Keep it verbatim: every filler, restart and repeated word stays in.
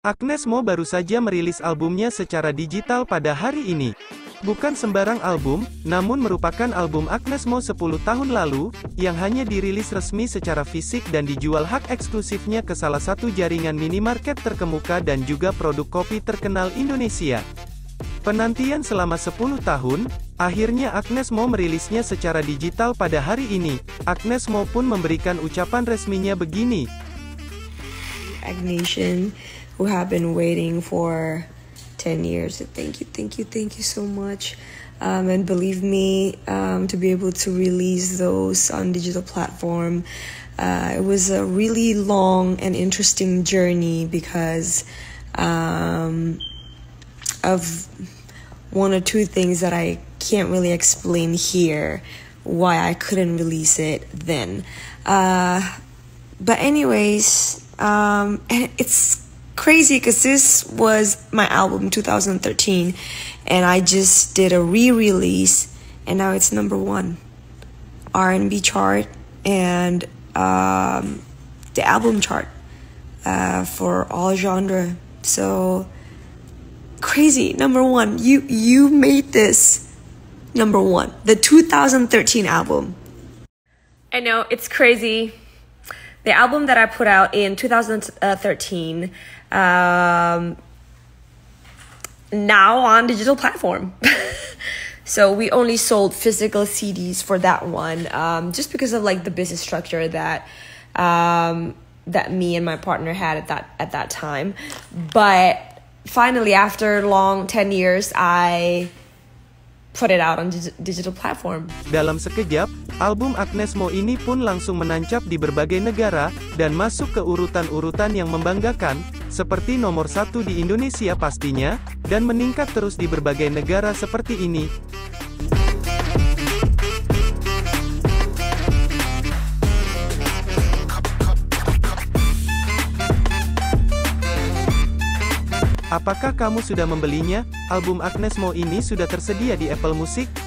Agnes Mo baru saja merilis albumnya secara digital pada hari ini. Bukan sembarang album, namun merupakan album Agnes Mo sepuluh tahun lalu, yang hanya dirilis resmi secara fisik dan dijual hak eksklusifnya ke salah satu jaringan minimarket terkemuka dan juga produk kopi terkenal Indonesia. Penantian selama sepuluh tahun, akhirnya Agnes Mo merilisnya secara digital pada hari ini. Agnes Mo pun memberikan ucapan resminya begini. Agnation, who have been waiting for ten years. Thank you, thank you, thank you so much. Um, and believe me, um, to be able to release those on digital platform, uh, it was a really long and interesting journey because um, of one or two things that I can't really explain here why I couldn't release it then. Uh, but anyways, um, and it's crazy because this was my album two thousand thirteen and I just did a re-release and now it's number one R and B chart and um, the album chart uh, for all genre. So crazy, number one. You you made this number one, the two thousand thirteen album. I know, it's crazy. The album that I put out in two thousand thirteen, um, now on digital platform. So we only sold physical C Ds for that one, um, just because of like the business structure that um, that me and my partner had at that at that time. But finally, after long ten years, I put it out on digital platform. Dalam sekejap, album Agnes Mo ini pun langsung menancap di berbagai negara, dan masuk ke urutan-urutan yang membanggakan, seperti nomor satu di Indonesia pastinya, dan meningkat terus di berbagai negara seperti ini. Apakah kamu sudah membelinya? Album Agnes Mo ini sudah tersedia di Apple Music.